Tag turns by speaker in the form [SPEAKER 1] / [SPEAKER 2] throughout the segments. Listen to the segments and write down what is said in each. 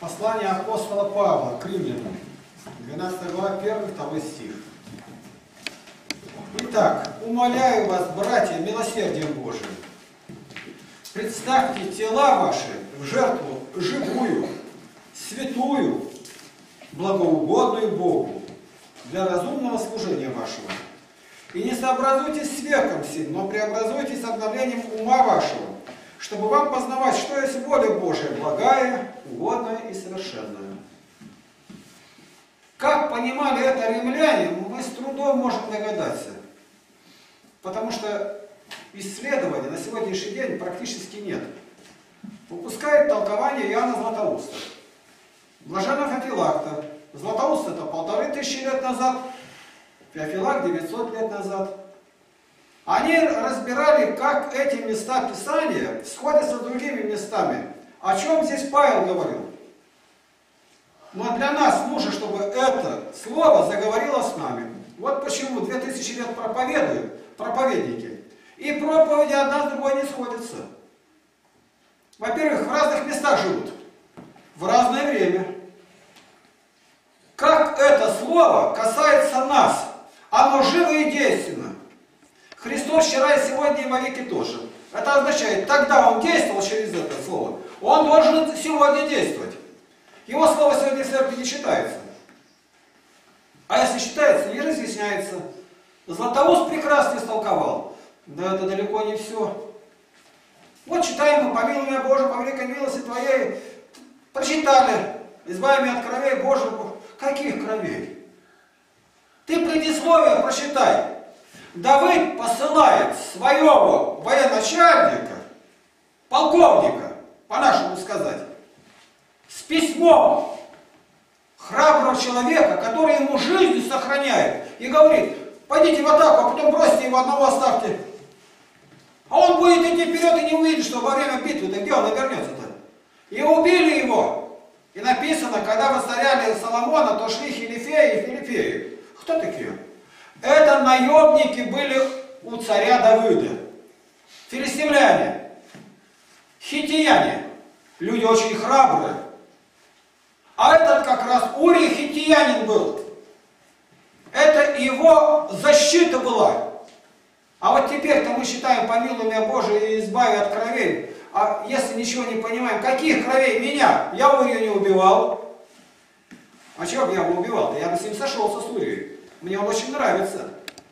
[SPEAKER 1] Послание апостола Павла к римлянам, 12 глава, 1-2 стих. Итак, умоляю вас, братья, милосердием Божиим, представьте тела ваши в жертву живую, святую, благоугодную Богу, для разумного служения вашего. И не сообразуйтесь с веком сим, но преобразуйтесь обновлением ума вашего, чтобы вам познавать, что есть воля Божия, благая, угодная и совершенная. Как понимали это римляне, мы с трудом можем догадаться. Потому что исследований на сегодняшний день практически нет. Выпускает толкование Иоанна Златоуста. Блаженного Феофилакта. Златоуст это 1500 лет назад, Феофилакт 900 лет назад. Они разбирали, как эти места Писания сходятся с другими местами. О чем здесь Павел говорил? Но для нас нужно, чтобы это слово заговорило с нами. Вот почему 2000 лет проповедуют проповедники. И проповеди одна с другой не сходятся. Во-первых, в разных местах живут. В разное время. Как это слово касается нас? Оно живо и действенно. Христос вчера и сегодня и вовеки тоже. Это означает, тогда Он действовал через это слово. Он должен сегодня действовать. Его слово сегодня в церкви не считается. А если считается, не разъясняется. Златоуст прекрасно истолковал. Да это далеко не все. Вот читаем мы: помилуй меня, Боже, по великой милости Твоей. Прочитали: избави меня от кровей Божьих. Каких кровей? Ты предисловие прочитай. Давид посылает своего военачальника, полковника, по-нашему сказать, с письмом храброго человека, который ему жизнь сохраняет, и говорит: пойдите в атаку, а потом бросьте его, одного оставьте. А он будет идти вперед и не увидит, что во время битвы-то где он обернется-то. И убили его. И написано, когда воцаряли Соломона, то шли Хилифеи и Филифеи. Кто такие? Это наемники были у царя Давыда. Филистимляне, хиттияне, люди очень храбрые. А этот как раз Урий хиттиянин был. Это его защита была. А вот теперь-то мы считаем: помилуй меня, Боже, и избави от кровей. А если ничего не понимаем, каких кровей? Меня? Я Урию не убивал. А чего бы я бы убивал-то? Я бы с ним сошелся, с Урией. Мне он очень нравится.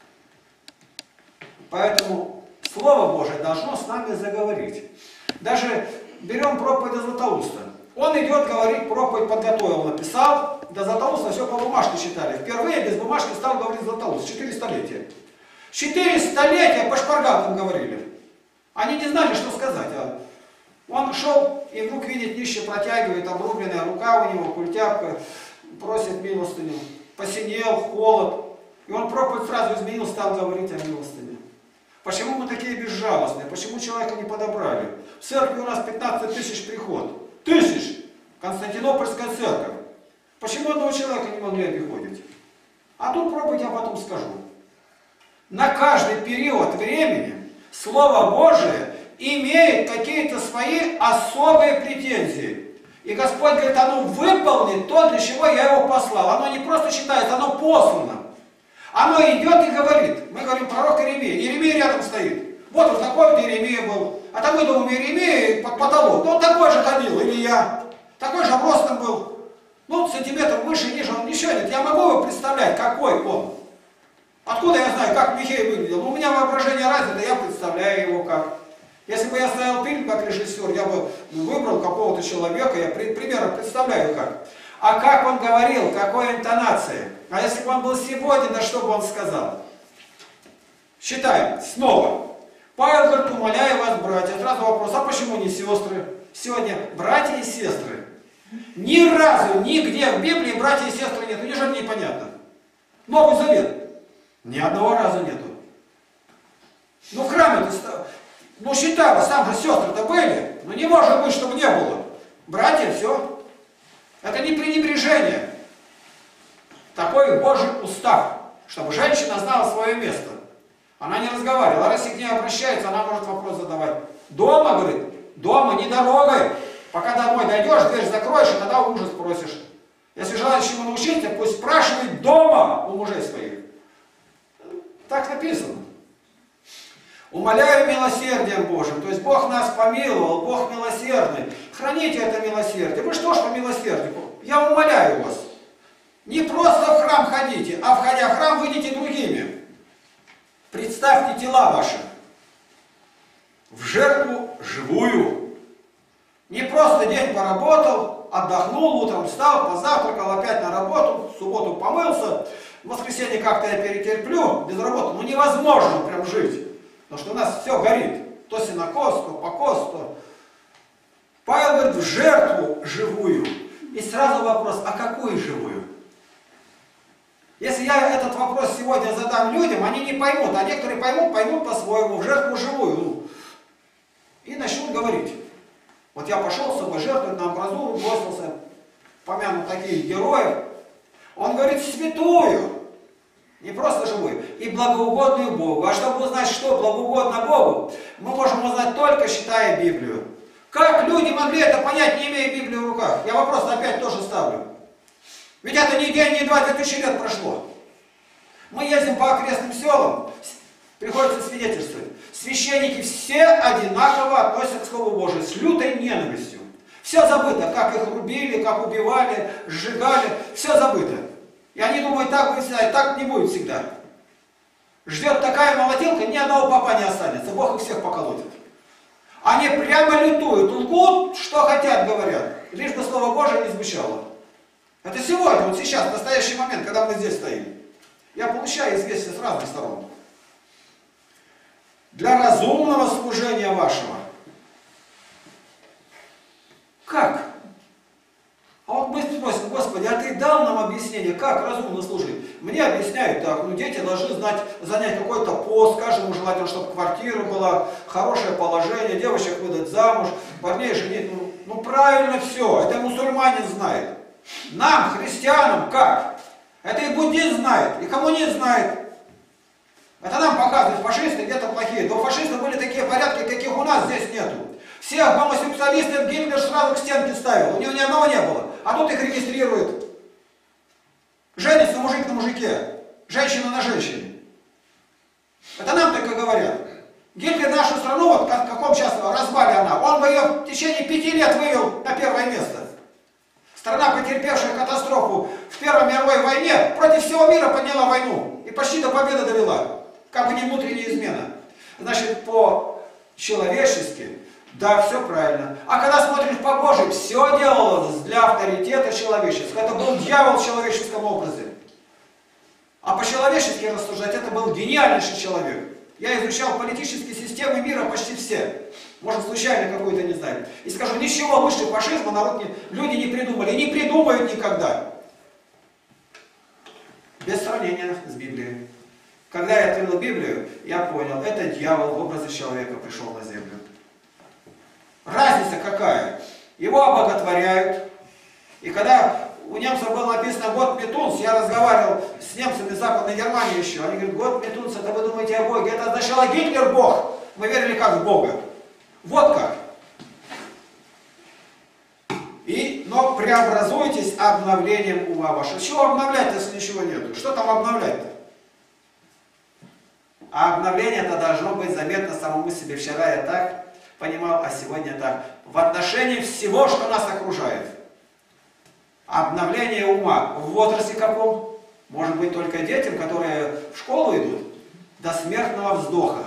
[SPEAKER 1] Поэтому Слово Божие должно с нами заговорить. Даже берем проповедь Златоуста. Он идет говорить, проповедь подготовил, написал. До Златоуста все по бумажке читали. Впервые без бумажки стал говорить Златоуст. 4 столетия. 4 столетия по шпаргалкам говорили. Они не знали, что сказать. Он шел и вдруг видит, нищий протягивает, обрубленная рука у него, культяпка, просит милостыню. Посинел, холод. И он проповедь сразу изменил, стал говорить о милостыне. Почему мы такие безжалостные? Почему человека не подобрали? В церкви у нас 15 тысяч приход. Тысяч! Константинопольская церковь. Почему одного человека не могли обиходить? А тут проповедь я потом скажу. На каждый период времени Слово Божие имеет какие-то свои особые претензии. И Господь говорит: оно выполнит то, для чего я его послал. Оно не просто читается, оно послано. Оно идет и говорит. Мы говорим пророк Иеремия. Иеремия рядом стоит. Вот такой вот Иеремия был. А там мы думаем, Иеремия под потолок. Ну он такой же ходил, или я. Такой же ростом был. Ну, сантиметр выше, ниже, он ничего нет. Я могу его представлять, какой он. Откуда я знаю, как Михей выглядел? У меня воображение развито, я представляю его как. Если бы я ставил фильм как режиссер, я бы выбрал какого-то человека, я примерно представляю как. А как он говорил, какой интонацией? А если бы он был сегодня, да что бы он сказал? Считаем снова. Павел говорит: умоляю вас, братья. Сразу вопрос: а почему не сестры? Сегодня братья и сестры. Ни разу, нигде в Библии братья и сестры нет. Неужели непонятно? Новый Завет. Ни одного раза нету. Ну, в храме-то, ну, считалось, там же сестры-то были. Ну, не может быть, чтобы не было. Братья, все. Это не пренебрежение. Такой Божий устав, чтобы женщина знала свое место. Она не разговаривала. А если к ней обращается, она может вопрос задавать. Дома, говорит, дома, не дорогой. Пока домой дойдешь, дверь закроешь, и тогда ужас спросишь. Если желаешь чему научиться, пусть спрашивает дома у мужей своих. Так написано. Умоляю милосердием Божьим. То есть Бог нас помиловал, Бог милосердный. Храните это милосердие. Вы что ж по милосердию? Я умоляю вас. Не просто в храм ходите, а входя в храм, выйдите другими. Представьте тела ваши в жертву живую. Не просто день поработал, отдохнул, утром встал, позавтракал, опять на работу, в субботу помылся, в воскресенье как-то я перетерплю, без работы. Ну невозможно прям жить, потому что у нас все горит. То сенокос, то покос, то... Павел говорит, в жертву живую. И сразу вопрос, а какую живую? Если я этот вопрос сегодня задам людям, они не поймут, а некоторые поймут по-своему, в жертву живую. И начнут говорить. Вот я пошел с собой жертвовать на амбразуру, бросился, помянут таких героев. Он говорит, святую, не просто живую, и благоугодную Богу. А чтобы узнать, что благоугодно Богу, мы можем узнать только читая Библию. Как люди могли это понять, не имея Библии в руках? Я вопрос опять тоже ставлю. Ведь это не день, не 20 тысяч лет прошло. Мы ездим по окрестным селам, приходится свидетельствовать. Священники все одинаково относятся к Слову Божию, с лютой ненавистью. Все забыто, как их рубили, как убивали, сжигали, все забыто. И они думают, так будет всегда, и так не будет всегда. Ждет такая молотилка, ни одного попа не останется, Бог их всех поколотит. Они прямо лютуют, лгут, что хотят, говорят, лишь бы Слово Божие не звучало. Это сегодня, вот сейчас, в настоящий момент, когда мы здесь стоим. Я получаю известия с разных сторон. Для разумного служения вашего. Как? А он быстро спросит, Господи, а ты дал нам объяснение, как разумно служить? Мне объясняют так, ну дети должны знать, занять какой-то пост, каждому желательно, чтобы квартира была, хорошее положение, девочек выдать замуж, парней женить. Ну правильно все, это мусульманин знает. Нам, христианам, как? Это и буддист знает, и коммунист знает. Это нам показывают, фашисты где-то плохие. Но у фашистов были такие порядки, каких у нас здесь нету. Всех гомосексуалистов Гитлер сразу к стенке ставил, у него ни одного не было. А тут их регистрируют. Женится мужик на мужике, женщина на женщине. Это нам только говорят. Гитлер нашу страну, вот в каком сейчас развале она, он бы ее в течение 5 лет вывел на первое место. Страна, потерпевшая катастрофу в Первой мировой войне, против всего мира подняла войну и почти до победы довела. Как бы не внутренняя измена. Значит, по-человечески, да, все правильно. А когда смотришь по Божьему, все делалось для авторитета человеческого. Это был дьявол в человеческом образе. А по-человечески рассуждать, это был гениальнейший человек. Я изучал политические системы мира почти все. Может, случайно какую-то не знаю. И скажу, ничего лучше фашизма люди не придумали. И не придумают никогда. Без сравнения с Библией. Когда я открыл Библию, я понял, это дьявол в образе человека пришел на землю. Разница какая? Его обоготворяют. И когда у немцев было написано год Метунс, я разговаривал с немцами Западной Германии еще. Они говорят, год Метунс, это вы думаете о Боге? Это означало Гитлер Бог. Мы верили как в Бога. Вот как. Но преобразуйтесь обновлением ума вашего. Чего обновлять, если ничего нету? Что там обновлять-то? А обновление это должно быть заметно самому себе. Вчера я так понимал, а сегодня так. В отношении всего, что нас окружает. Обновление ума. В возрасте каком? Может быть только детям, которые в школу идут. До смертного вздоха.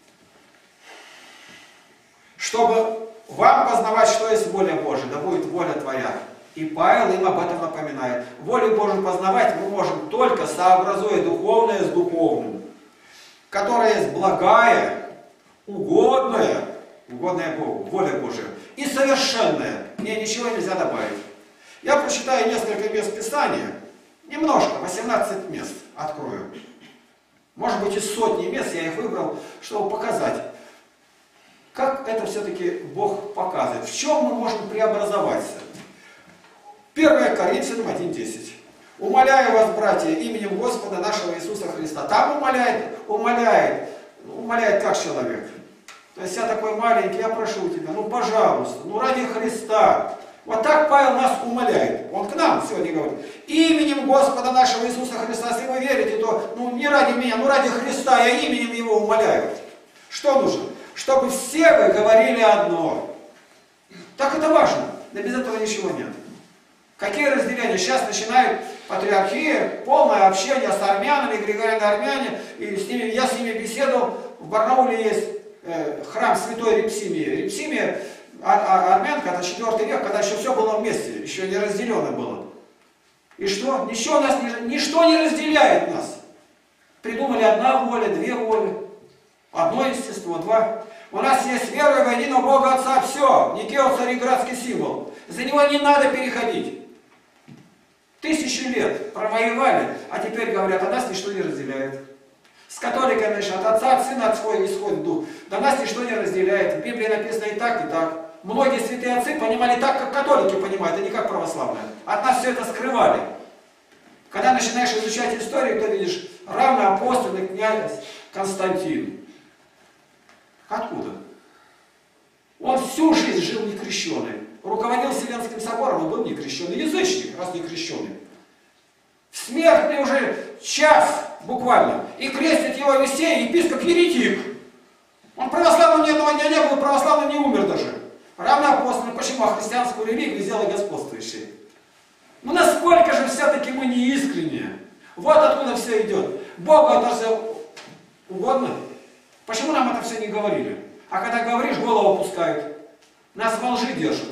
[SPEAKER 1] Чтобы вам познавать, что есть воля Божия, да будет воля твоя. И Павел им об этом напоминает. Волю Божию познавать мы можем только сообразуя духовное с духовным. Которая есть благая, угодная Богу, воля Божия, и совершенная. Мне ничего нельзя добавить. Я прочитаю несколько мест Писания, немножко, 18 мест открою. Может быть, из сотни мест я их выбрал, чтобы показать, как это все-таки Бог показывает, в чем мы можем преобразоваться. 1 Коринфянам 1:10. Умоляю вас, братья, именем Господа нашего Иисуса Христа. Там умоляет как человек. То есть я такой маленький, я прошу тебя, ну пожалуйста, ну ради Христа. Вот так Павел нас умоляет. Он к нам сегодня говорит: именем Господа нашего Иисуса Христа, если вы верите, то ну, не ради меня, ну ради Христа, я именем Его умоляю. Что нужно? Чтобы все вы говорили одно. Так это важно. Да без этого ничего нет. Какие разделения? Сейчас начинают патриархия, полное общение с армянами, григорианы армяне. И с ними, я с ними беседовал. В Барнауле есть храм святой Репсимии. Репсимия, армянка, это 4 век, когда еще все было вместе, еще не разделено было. И что? Ничто не разделяет нас. Придумали одна воля, две воли. Одно естество, два. У нас есть вера в единого Бога Отца, все. Никео цареградский символ. За него не надо переходить. 1000 лет провоевали, а теперь говорят, а нас ничто не разделяет. С католиками, значит, от Отца, от Сына, от Своего исходит Дух. Да нас ничто не разделяет. В Библии написано и так, и так. Многие святые отцы понимали так, как католики понимают, а не как православные. От нас все это скрывали. Когда начинаешь изучать историю, то видишь равноапостольный князь Константин. Откуда? Он всю жизнь жил некрещеный. Руководил Вселенским собором и был некрещеный. Язычник, раз некрещеный. В смертный уже час буквально. И крестит его Весей, епископ еретик. Он православным ни одного дня не был, православным не умер даже. Равноапостольный. Почему? А христианскую религию сделал господствующей. Ну насколько же все-таки мы не искренние. Вот откуда все идет. Богу это все угодно. Почему нам это все не говорили? А когда говоришь, голову опускают. Нас во лжи держат.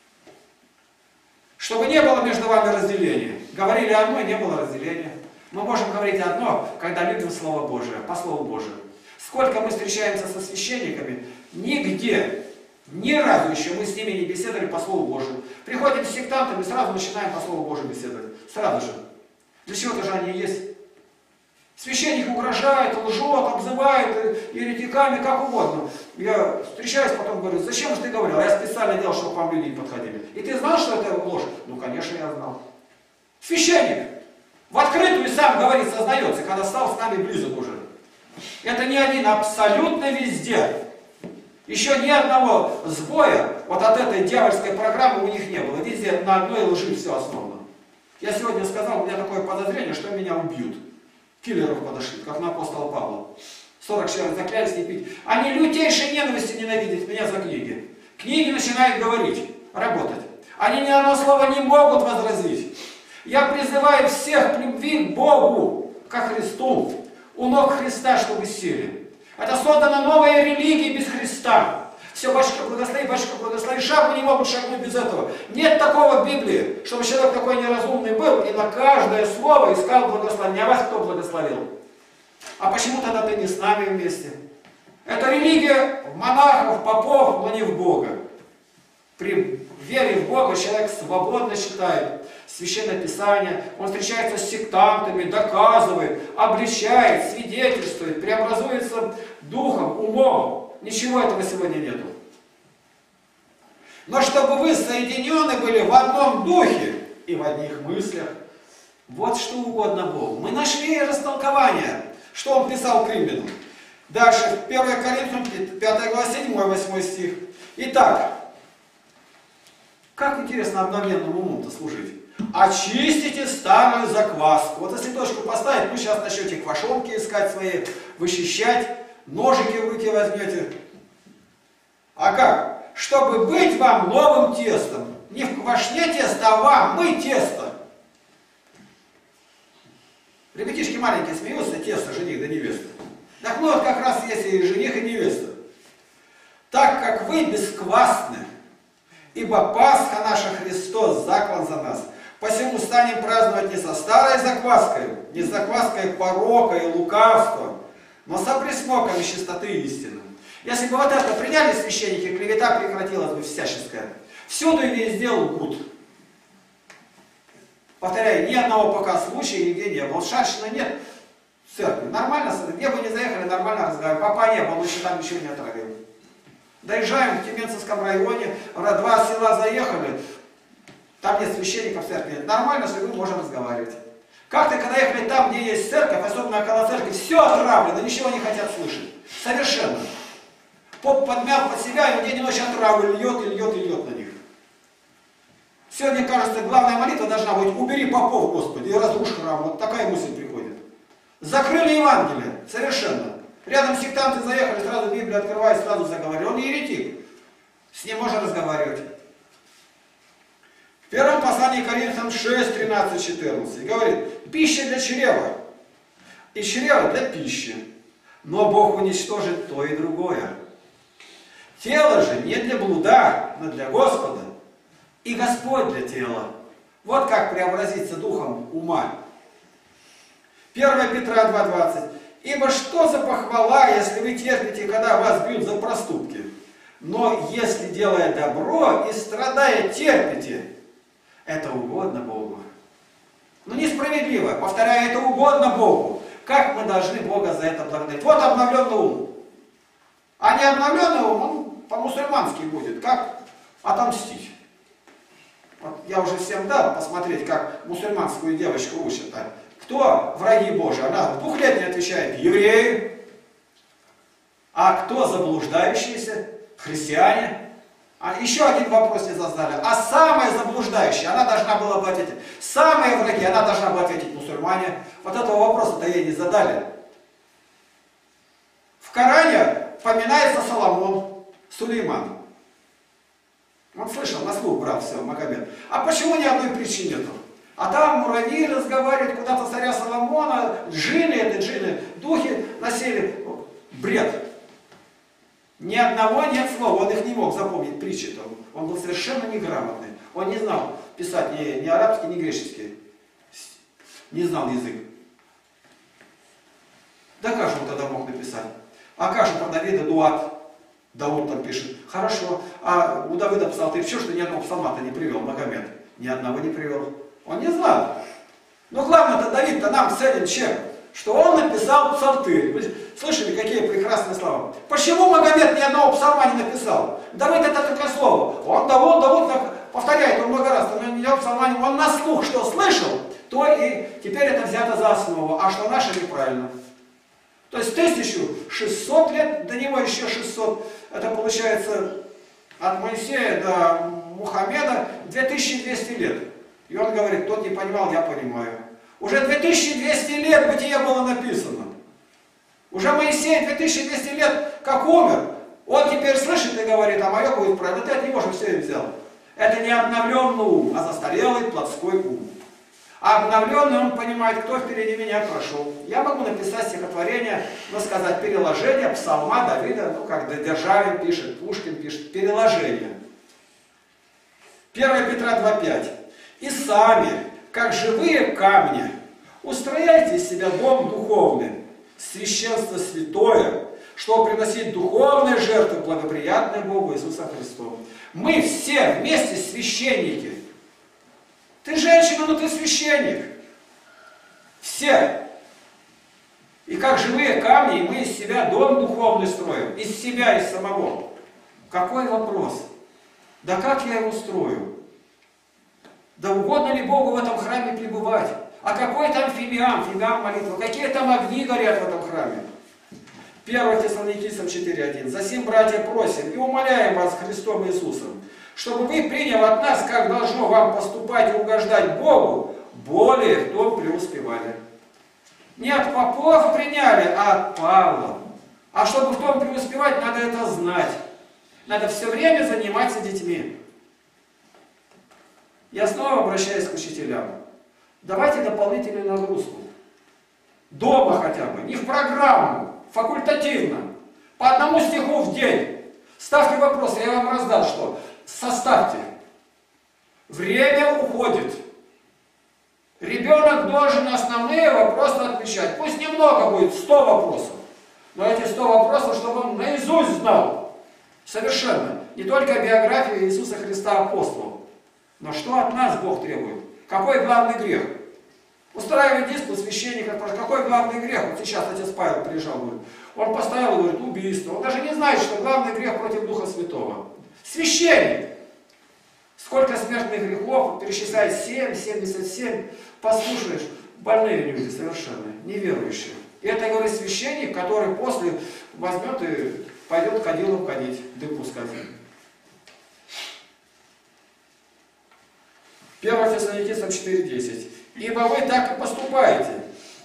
[SPEAKER 1] Чтобы не было между вами разделения. Говорили одно, и не было разделения. Мы можем говорить одно, когда любим Слово Божие, по Слову Божию. Сколько мы встречаемся со священниками, нигде, ни разу еще мы с ними не беседовали по Слову Божию. Приходим с сектантами, сразу начинаем по Слову Божию беседовать. Сразу же. Для чего-то же они есть. Священник угрожает, лжет, обзывает еретиками, как угодно. Я встречаюсь, потом говорю, зачем же ты говорил? Я специально делал, чтобы к вам люди не подходили. И ты знал, что это ложь? Ну, конечно, я знал. Священник в открытую сам говорит, сознается, когда стал с нами близок уже. Это не один, абсолютно везде. Еще ни одного сбоя вот от этой дьявольской программы у них не было. Везде на одной лжи все основано. Я сегодня сказал, у меня такое подозрение, что меня убьют. Киллеров подошли, как на апостола Павла. 40 человек заклялись не пить. Они лютейшей ненависти ненавидят меня за книги. Книги начинают говорить, работать. Они ни одного слова не могут возразить. Я призываю всех к любви к Богу, ко Христу, у ног Христа, чтобы сели. Это создана новая религия без Христа. Все, батюшка, благослови, шагу не могут шагнуть без этого. Нет такого в Библии, чтобы человек такой неразумный был и на каждое слово искал благословение. А вас кто благословил? А почему тогда ты не с нами вместе? Это религия монахов, попов, но не в Бога. При вере в Бога человек свободно читает Священное Писание, он встречается с сектантами, доказывает, обличает, свидетельствует, преобразуется духом, умом. Ничего этого сегодня нету. Но чтобы вы соединены были в одном духе и в одних мыслях, вот что угодно Богу. Мы нашли растолкование, что он писал к римлянам. Дальше, 1 Коринфянам 5 глава 7-8 стих. Итак, как интересно обновленному уму-то служить. Очистите старую закваску. Вот если точку поставить, вы сейчас начнете квашонки искать свои, вычищать, ножики в руки возьмете. А как? Чтобы быть вам новым тестом. Не в квашне тесто, а вам, мы тесто. Ребятишки маленькие смеются, тесто, жених да невеста. Так ну вот как раз есть и жених, и невеста. Так как вы бесквасны, ибо Пасха наша Христос заклан за нас, посему станем праздновать не со старой закваской, не с закваской порока и лукавства, но со присмоками чистоты истины. Если бы вот это приняли священники, клевета прекратилась бы всяческая. Всюду и везде лгут. Повторяю, ни одного пока случая нигде не было. Вот Шаршина нет церкви. Нормально, где бы ни заехали, нормально разговаривали. Папа не был, еще там ничего не отравил. Доезжаем в Тюменцевском районе, в 2 села заехали, там нет священников в церкви. Нормально, что мы можем разговаривать. Как-то, когда ехали там, где есть церковь, особенно около церкви, все отравлено, ничего не хотят слышать. Совершенно. Поп подмял под себя, и день и ночь отравы льет, и льет, и льет на них. Сегодня, кажется, главная молитва должна быть: убери попов, Господи, и разрушь храм. Вот такая мысль приходит. Закрыли Евангелие, совершенно. Рядом сектанты заехали, сразу Библию открывают, сразу заговорили. Он еретик. С ним можно разговаривать. В первом послании Коринфянам 6, 13, 14 говорит: пища для чрева, и чрево для пищи, но Бог уничтожит то и другое. Тело же не для блуда, но для Господа, и Господь для тела. Вот как преобразиться духом ума. 1 Петра 2,20. Ибо что за похвала, если вы терпите, когда вас бьют за проступки? Но если, делая добро и страдая, терпите, это угодно Богу. Но несправедливо. Повторяю, это угодно Богу. Как мы должны Бога за это благодарить? Вот обновленный ум. А не обновленный ум, он по-мусульмански будет. Как отомстить? Вот я уже всем дал посмотреть, как мусульманскую девочку учат. Кто враги Божьи? Она 2 лет не отвечает: евреи. А кто заблуждающиеся? Христиане. А еще один вопрос не задали. А самая заблуждающая, она должна была бы ответить. Самые враги, она должна была ответить: мусульмане. Вот этого вопроса-то ей не задали. В Коране поминается Соломон, Сулейман. Он слышал, на слух брал все, Магомед. А почему ни одной причины нету? А там муравьи разговаривают, куда-то царя Соломона, джинны, духи насели. Бред. Ни одного нет слова, он их не мог запомнить, притчи-то. Он был совершенно неграмотный. Он не знал писать ни арабский, ни греческий. Не знал язык. Да как же он тогда мог написать? А как же про Давида Дуат? Дауд там пишет. Хорошо. А у Давида псалтырь, что ж ты ни одного псалма-то не привел, Магомед? Ни одного не привел. Он не знал. Но главное-то Давид-то нам ценен чем? Что он написал псалтырь. Вы слышали, какие прекрасные слова? Почему Магомед ни одного псалма не написал? Давид это только слово. Он Давуд повторяет, он много раз, но ни одного псалма не... Он на слух что слышал, то и теперь это взято за основу. А что наше неправильно. То есть 1600 лет, до него еще 600. Это получается от Моисея до Мухаммеда 2200 лет. И он говорит: тот не понимал, я понимаю. Уже 2200 лет бытие было написано. Уже Моисей 2200 лет как умер. Он теперь слышит и говорит: а мое будет правильно. Ты от него же все и взял. Это не обновленный ум, а застарелый плотской ум. А обновленный он понимает, кто впереди меня прошел. Я могу написать стихотворение, но сказать переложение псалма Давида, ну как Державин пишет, Пушкин пишет, переложение. 1 Петра 2,5. И сами, как живые камни, устрояйте из себя дом духовный, священство святое, чтобы приносить духовные жертвы, благоприятные Богу Иисуса Христу. Мы все вместе священники. Ты женщина, но ты священник. Все. И как живые камни, мы из себя дом духовный строим. Из себя, из самого. Какой вопрос? Да как я его строю? Да угодно ли Богу в этом храме пребывать? А какой там фимиам молитва? Какие там огни горят в этом храме? 1 Тессалоникийцам 4:1. Засим, братья, просим и умоляем вас Христом Иисусом, чтобы вы, приняв от нас, как должно вам поступать и угождать Богу, более в том преуспевали. Не от попов приняли, а от Павла. А чтобы в том преуспевать, надо это знать. Надо все время заниматься детьми. Я снова обращаюсь к учителям. Давайте дополнительную нагрузку. Дома хотя бы, не в программу, факультативно. По одному стиху в день. Ставьте вопросы, я вам раздал что. Составьте. Время уходит. Ребенок должен на основные вопросы отвечать. Пусть немного будет, 100 вопросов. Но эти 100 вопросов, чтобы он наизусть знал. Совершенно. Не только биографию Иисуса Христа апостолов. Но что от нас Бог требует? Какой главный грех? Устраивает диспут священника, какой главный грех? Вот сейчас отец Павел приезжал, говорит. Он поставил и говорит: убийство. Он даже не знает, что главный грех против Духа Святого. Священник. Сколько смертных грехов, перечисляет 7, 77. Послушаешь, больные люди совершенно, неверующие. И это, говорит, священник, который после возьмет и пойдет кадилом ходить, дым пускать. 1 Фессалоникийцам 4:10. Ибо вы так и поступаете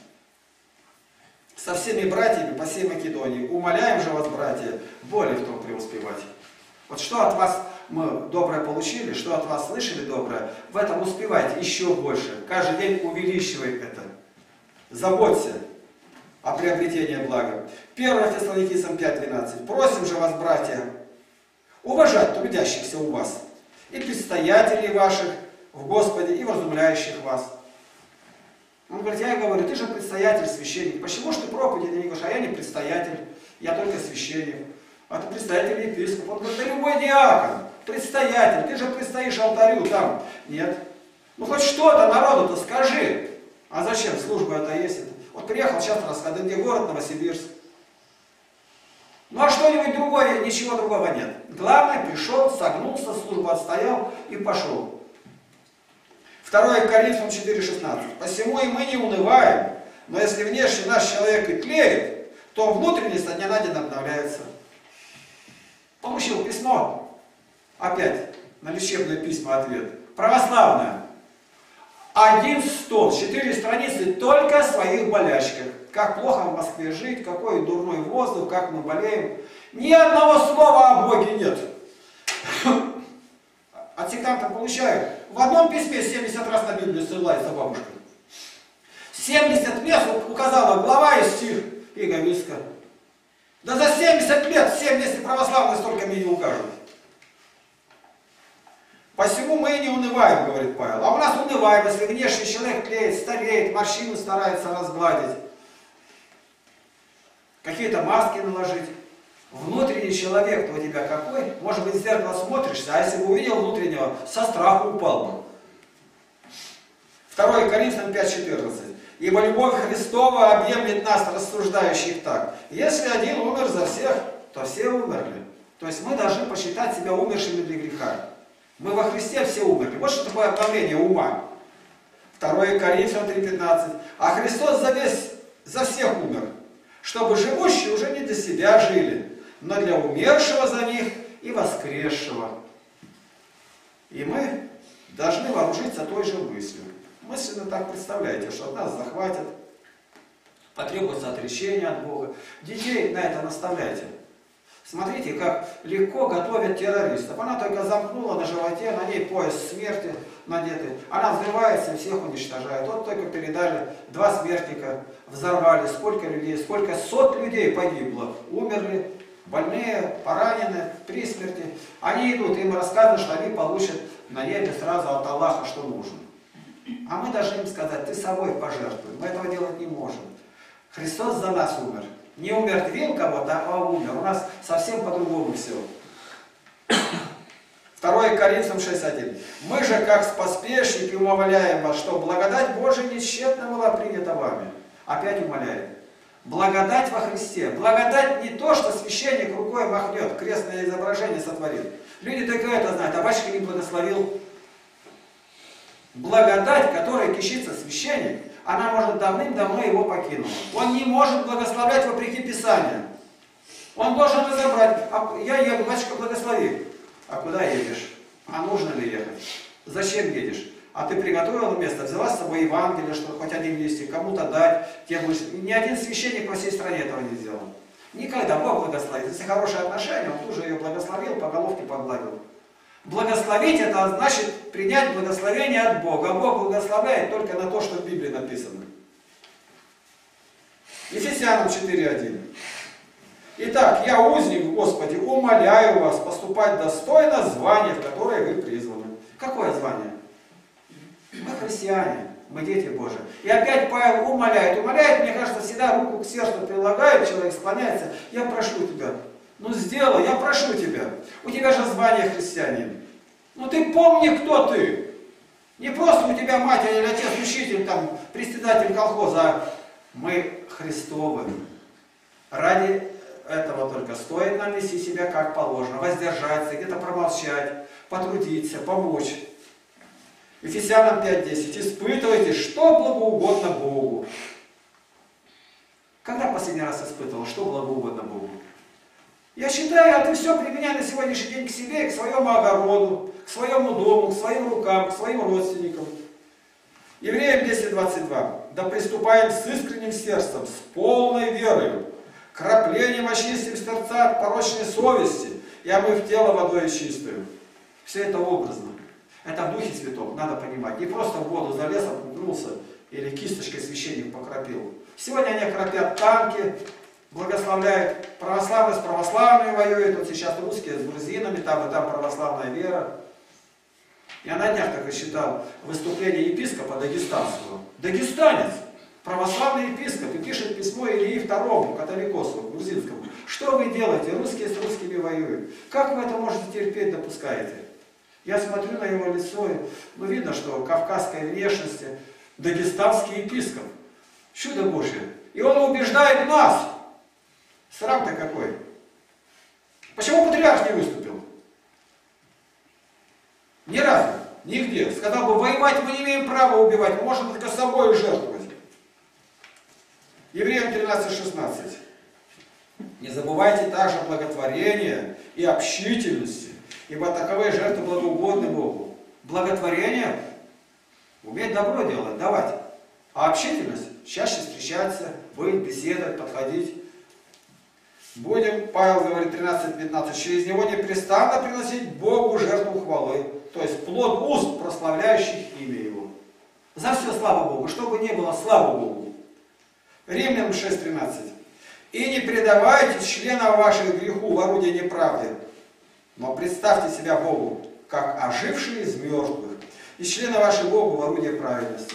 [SPEAKER 1] со всеми братьями по всей Македонии. Умоляем же вас, братья, более в том преуспевать. Вот что от вас мы доброе получили, что от вас слышали доброе, в этом успевайте еще больше. Каждый день увеличивай это. Заботься о приобретении блага. 1 Фессалоникийцам 5:12. Просим же вас, братья, уважать трудящихся у вас и предстоятелей ваших в Господе и вразумляющих вас. Он говорит, я ей говорю, ты же предстоятель, священник. Почему же ты проповеди не говоришь? А я не предстоятель, я только священник. А ты предстоятель епископ. Он говорит, да любой диакон, предстоятель, ты же предстоишь алтарю там. Нет. Ну хоть что-то народу-то скажи. А зачем? Служба это есть. Вот приехал сейчас рассказать, где город Новосибирск. Ну а что-нибудь другое, ничего другого нет. Главное, пришел, согнулся, службу отстоял и пошел. 2 Коринфянам 4:16. Посему и мы не унываем, но если внешне наш человек и тлеет, то внутренне со дня на день обновляется. Получил письмо, опять на лечебное письмо ответ. Православное. 1 стол, 4 страницы только о своих болячках. Как плохо в Москве жить, какой дурной воздух, как мы болеем. Ни одного слова о Боге нет. От сектанта получаю. В одном письме 70 раз на Библию ссылается бабушка. 70 мест указала глава и стих Иговицка. Да за 70 лет 70 православных столько мне не укажут. Посему мы и не унываем, говорит Павел. А у нас унываем, если внешний человек тлеет, стареет, морщины старается разгладить. Какие-то маски наложить. Внутренний человек-то у тебя какой? Может быть, в зеркало смотришься, а если бы увидел внутреннего, со страху упал бы. 2 Коринфянам 5:14. Ибо любовь Христова объемлет нас, рассуждающих так. Если один умер за всех, то все умерли. То есть мы должны посчитать себя умершими для греха. Мы во Христе все умерли. Вот что такое обновление ума. 2 Коринфянам 3:15. А Христос за всех умер, чтобы живущие уже не для себя жили, но для умершего за них и воскресшего. И мы должны вооружиться той же мыслью. Мысленно так представляете, что от нас захватят, потребуется отречение от Бога. Детей на это наставляйте. Смотрите, как легко готовят террористов. Она только замкнула на животе, на ней пояс смерти надетый. Она взрывается и всех уничтожает. Вот только передали 2 смертника, взорвали. Сколько людей, сколько сот людей погибло. Умерли, больные, поранены, при смерти. Они идут, им рассказывают, что они получат на небе сразу от Аллаха, что нужно. А мы должны им сказать, ты собой пожертвуй. Мы этого делать не можем. Христос за нас умер. Не умертвил кого-то, а умер. У нас совсем по-другому все. 2 Коринфянам 6:1. Мы же, как споспешники, умоляем вас, что благодать Божия несчетно была принята вами. Опять умоляем. Благодать во Христе. Благодать не то, что священник рукой махнет, крестное изображение сотворит. Люди только это знают, а батюшка не благословил. Благодать, которой кичится священник, она, может, давным-давно его покинула. Он не может благословлять вопреки Писанию. Он должен разобрать. Я еду, батюшка, благослови. А куда едешь? А нужно ли ехать? Зачем едешь? А ты приготовил место, взяла с собой Евангелие, чтобы хоть один листик кому-то дать. Ни один священник во всей стране этого не сделал. Никогда Бог благословит. Если хорошие отношения, он тут же ее благословил, по головке погладил. Благословить это значит принять благословение от Бога. А Бог благословляет только на то, что в Библии написано. Ефесянам 4:1. Итак, я узник в Господе, умоляю вас поступать достойно звания, в которое вы призваны. Какое звание? Мы христиане, мы дети Божии. И опять Павел умоляет. Умоляет, мне кажется, всегда руку к сердцу прилагает, человек склоняется. Я прошу тебя. Ну сделай, я прошу тебя. У тебя же звание христианин. Ну ты помни, кто ты. Не просто у тебя мать или отец, учитель, там, председатель колхоза, а мы Христовы. Ради этого только стоит нам вести себя как положено. Воздержаться, где-то промолчать, потрудиться, помочь. Ефесянам 5:10. Испытывайте, что благоугодно Богу. Когда последний раз испытывал, что благоугодно Богу? Я считаю, а ты все применяй на сегодняшний день к себе, к своему огороду, к своему дому, к своим рукам, к своим родственникам. Евреям 10:22. Да приступаем с искренним сердцем, с полной верою, краплением очистим сердца от порочной совести и омыв тело водой чистую. Все это образно. Это в Духе Святом, надо понимать. Не просто в воду залез, окунулся или кисточкой священник покропил. Сегодня они кропят танки, благословляют православные с православными воюют. Вот сейчас русские с грузинами, там и там православная вера. Я на днях так и читал выступление епископа дагестанского. Дагестанец, православный епископ, и пишет письмо Илии II, католикосу, грузинскому. Что вы делаете? Русские с русскими воюют. Как вы это можете терпеть, допускаете? Я смотрю на его лицо, и видно, что кавказской внешности, дагестанский епископ. Чудо Божье. И он убеждает нас. Срам-то какой. Почему патриарх не выступил? Ни разу, нигде. Сказал бы, воевать мы не имеем права убивать, мы можем только собой жертвовать. Евреям 13:16. Не забывайте также благотворения и общительности, ибо таковые жертвы благоугодны Богу. Благотворение — уметь добро делать, давать. А общительность — чаще встречаться, быть, беседовать, подходить. Будем, Павел говорит, 13:15, через него непрестанно приносить Богу жертву хвалы, то есть плод уст, прославляющих имя Его. За все слава Богу, что бы ни было, слава Богу. Римлянам 6:13. И не предавайте членов ваших греху в орудие неправды, но представьте себя Богу, как ожившие из мертвых, и члены ваши Богу в орудие праведности.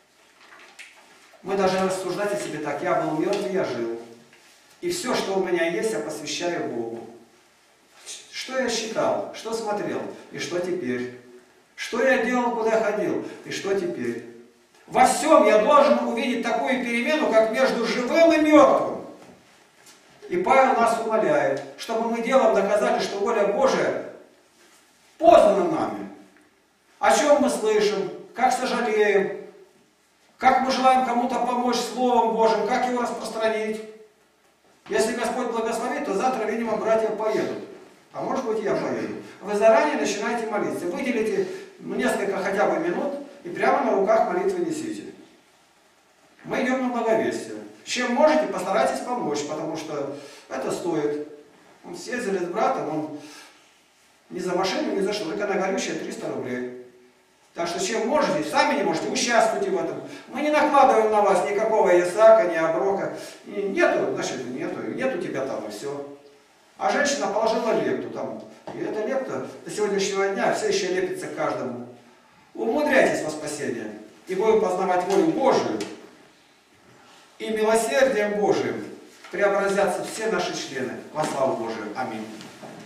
[SPEAKER 1] Мы должны рассуждать о себе так: я был мертв, я жил. И все, что у меня есть, я посвящаю Богу. Что я считал, что смотрел, и что теперь? Что я делал, куда ходил, и что теперь? Во всем я должен увидеть такую перемену, как между живым и мертвым. И Павел нас умоляет, чтобы мы делом доказали, что воля Божия познана нами. О чем мы слышим, как сожалеем, как мы желаем кому-то помочь Словом Божьим, как его распространить. Если Господь благословит, то завтра, видимо, братья поедут. А может быть, я поеду. Вы заранее начинаете молиться. Выделите несколько хотя бы минут и прямо на руках молитвы несите. Мы идем на благовестие. Чем можете, постарайтесь помочь, потому что это стоит. Он съездили с братом, он ни за машину, ни за что, только на горючее 300 рублей. Так что чем можете, сами не можете, участвуйте в этом. Мы не накладываем на вас никакого ясака, ни оброка. Нету, значит, нету тебя там, и все. А женщина положила лепту там. И эта лепта до сегодняшнего дня все еще лепится каждому. Умудряйтесь во спасение, и будем познавать волю Божию. И милосердием Божиим преобразятся все наши члены во славу Божию. Аминь.